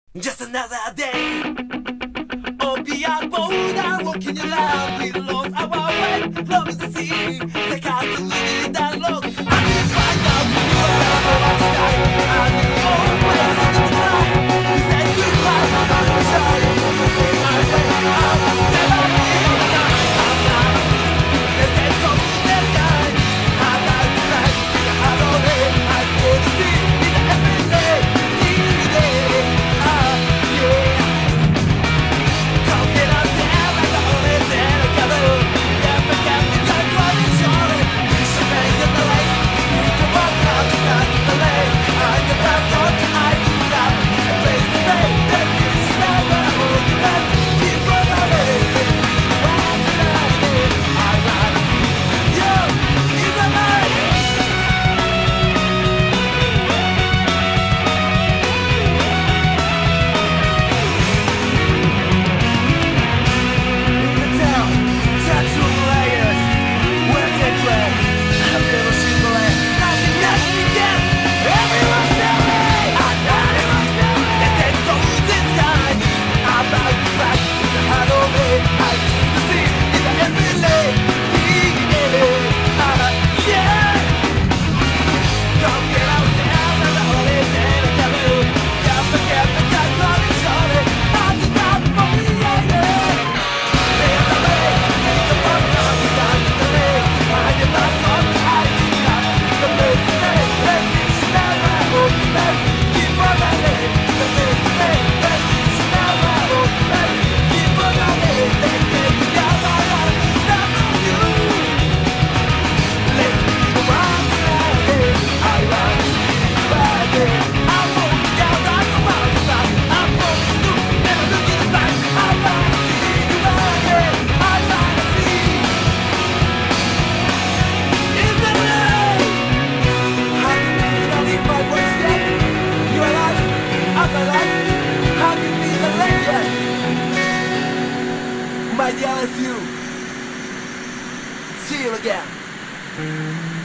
Just another day. Oh, be a boulder, walking around. We lost our way. Love is the sea. They can't believe that look. I need to find out who you are. I need always in the night. You say goodbye, I'm sorry. I say I'll never be night. I'm not. Let's get some of that guy. I like to like I don't know. I go to see in every day. Every day. Yeah. Come get us there like the only thing I can do. Yeah, forget me like what you saw it. You should make it the lake. You can walk out the lake. I get back on, I do that. And face to face, that you smell when I hold you back. Keep on the way. I ride. You, in the night. In the town, tattoo layers. Where's it red? I've never seen the land. Nothing again. Everyone's telling me. Everyone's telling me that there's gold in sky. I'm about to crack in the heart of it. I see the sea in the every lane. Yeah. Come get out there, and the only thing I can do. Yeah, forget the guy running shorty. I'm the top for me, yeah. My yell is you. See you again.